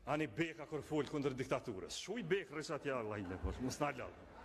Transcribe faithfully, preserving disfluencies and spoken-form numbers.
Ani beka kur fol kundër diktaturës. Shuj bek rrisat ja Allah i lefos, mos na lall.